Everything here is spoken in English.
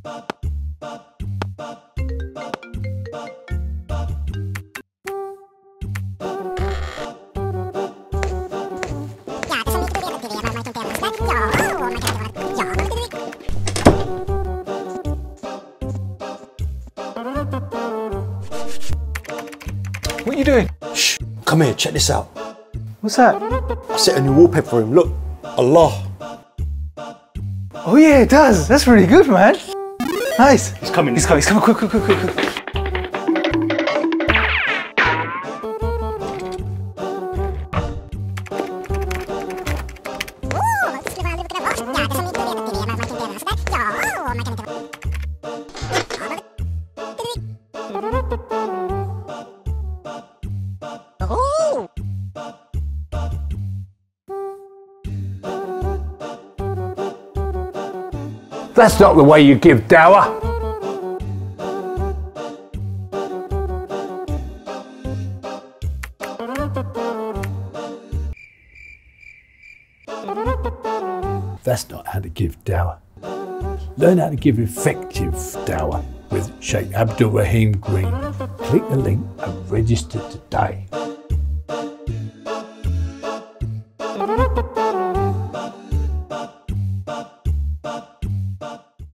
What are you doing? Shh, come here, check this out. What's that? I set a new wallpaper for him, look. Allah. Oh yeah, it does. That's really good, man. Nice. He's coming. He's coming. Quick. That's not the way you give dower. That's not how to give dower. Learn how to give effective dower with Sheikh Abdul Rahim Green. Click the link and register today.